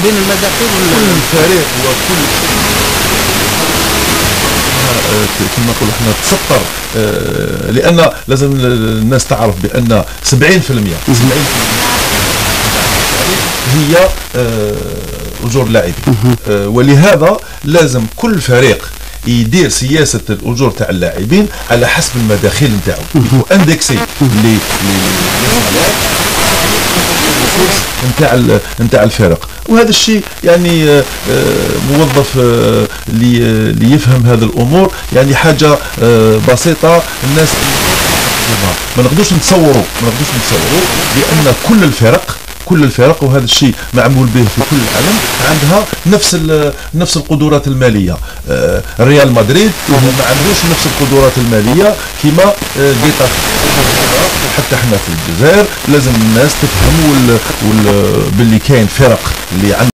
بين المداخيل كل فريق وكل كما نقول احنا تسطر، لان لازم الناس تعرف بان 70% هي اجور اللاعبين، ولهذا لازم كل فريق يدير سياسه الاجور تاع اللاعبين على حسب المداخيل نتاعو، يكون اندكسي نتاع الفرق. وهذا الشيء يعني موظف اللي يفهم هذه الامور يعني حاجه بسيطه. الناس ما نقدرش نتصوروا لان كل الفرق وهذا الشيء معمول به في كل العالم عندها نفس القدرات الماليه. ريال مدريد ما عندوش نفس القدرات الماليه كما جيتا. حتى احنا في الجزائر لازم الناس تفهم باللي كاين فرق اللي